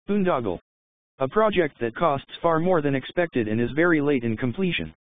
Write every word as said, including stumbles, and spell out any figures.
Boondoggle. A project that costs far more than expected and is very late in completion.